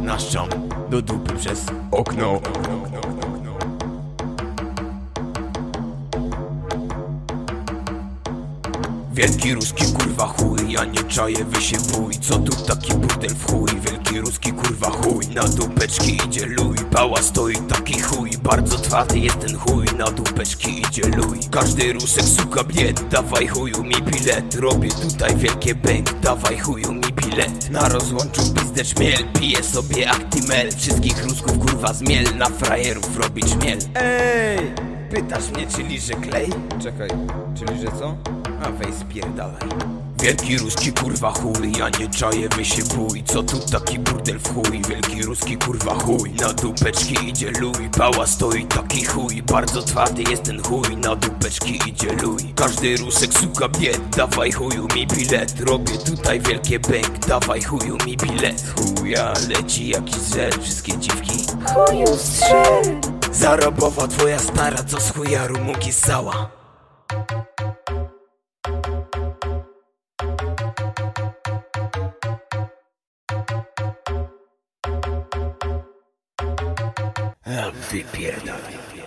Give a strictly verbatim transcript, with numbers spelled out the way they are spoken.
na ścian, do dupy przez okno. Wielki ruski kurwa chuj, ja nie czaję, wy się bój. Co tu taki burdel w chuj? Wielki ruski kurwa chuj, na dupeczki idzie luj. Pała stoi taki chuj, bardzo twardy jest ten chuj. Na dupeczki idzie luj. Każdy rusek suka bied, dawaj chuju mi bilet. Robię tutaj wielkie bęk, dawaj chuju mi bilet. Na rozłączu pizdę czmiel, piję sobie Actimel. Wszystkich rusków kurwa zmiel, na frajerów robić miel. Ej, pytasz mnie czy liże klej? Czekaj, czyli że co? A weź spierdalaj. Wielki ruski kurwa chuj, ja nie czaję, wy się bój. Co tu taki burdel w chuj? Wielki ruski kurwa chuj, na dupeczki idzie luj. Pała stoi taki chuj, bardzo twardy jest ten chuj. Na dupeczki idzie luj. Każdy rusek suka bied, dawaj chuju mi bilet. Robię tutaj wielkie bęk, dawaj chuju mi bilet. Chuja leci jakiś żel, wszystkie dziwki chuju strzel. Zarobowa twoja stara, co z chuja rumuki ssała. Wypierdalaj.